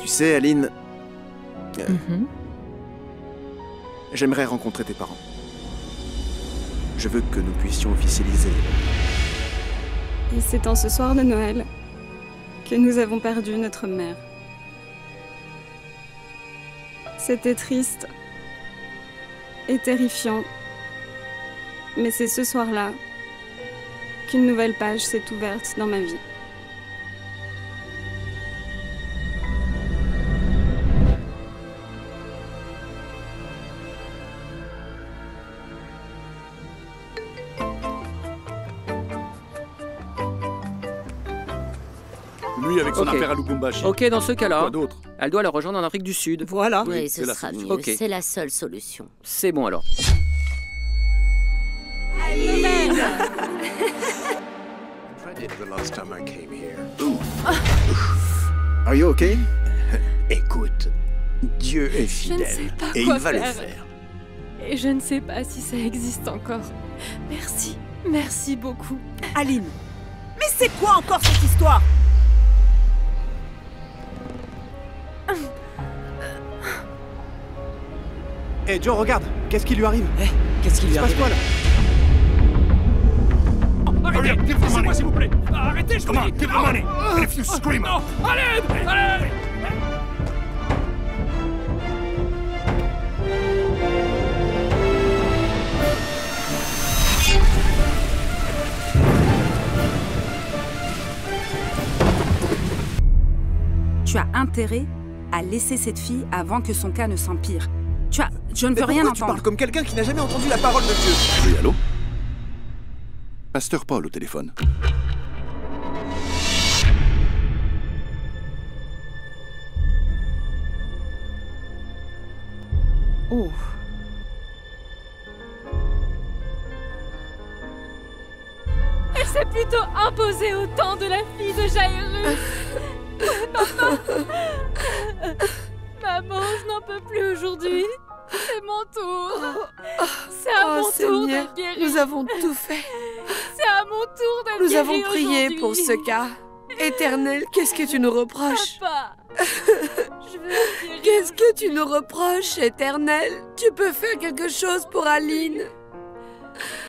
Tu sais, Aline, j'aimerais rencontrer tes parents. Je veux que nous puissions officialiser. Et c'est en ce soir de Noël que nous avons perdu notre mère. C'était triste et terrifiant. Mais c'est ce soir-là qu'une nouvelle page s'est ouverte dans ma vie. Lui avec son affaire à Lubumbashi. Ok, dans ce cas-là, Quoi d'autre? elle doit la rejoindre en Afrique du Sud. Voilà. Oui, c'est ce la sera solution. mieux. Ok. C'est la seule solution. C'est bon alors. The last time I came here. Are you okay? Écoute, Dieu est Je ne sais fidèle pas et quoi il va le faire. faire. Et je ne sais pas si ça existe encore. Merci. Merci beaucoup. Aline, mais c'est quoi encore cette histoire? Eh Joe, regarde, qu'est-ce qui lui arrive? Qu'est-ce qu'il Il lui se passe arrive? quoi là? Arrêtez, laissez-moi s'il vous plaît. Arrêtez, je vous dis. Give the money, and if you scream Non, allez, allez. Tu as intérêt à laisser cette fille avant que son cas ne s'empire. Je ne Mais veux rien pourquoi tu entendre. parles comme quelqu'un qui n'a jamais entendu la parole de Dieu? Oui, allô? Pasteur Paul au téléphone. Oh. Elle s'est plutôt imposée au temps de la fille de Jairus. Maman, je n'en peux plus aujourd'hui. C'est mon tour. C'est à mon tour Seigneur, d'être guérie. nous avons tout fait. C'est à mon tour d'être Nous guérie avons prié aujourd'hui. pour ce cas. Éternel, qu'est-ce que tu nous reproches? Papa, je veux être guérie. Qu'est-ce que tu nous reproches, Éternel? Tu peux faire quelque chose pour Aline.